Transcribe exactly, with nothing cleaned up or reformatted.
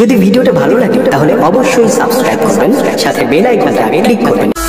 যদি ভিডিওটা ভালো লাগে তাহলে অবশ্যই সাবস্ক্রাইব করবেন, সাথে বেল আইকনটা ক্লিক করবেন।